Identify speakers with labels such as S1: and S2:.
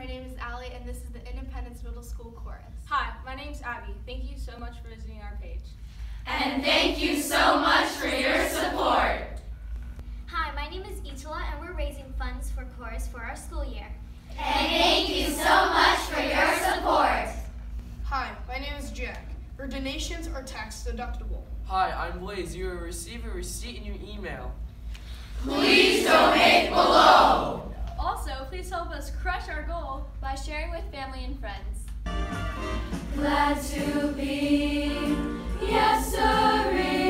S1: my name is Allie, and this is the Independence Middle School Chorus.
S2: Hi, my name's Abby. Thank you so much for visiting our page.
S3: And thank you so much for your support.
S4: Hi, my name is Itala, and we're raising funds for chorus for our school year.
S3: And thank you so much for your support.
S5: Hi, my name is Jack. Your donations are tax deductible.
S6: Hi, I'm Blaze. You will receive a receipt in your email.
S3: Please donate below.
S2: Also, please help us crush our goal by sharing with family and friends.
S3: Glad to be, yes sirree.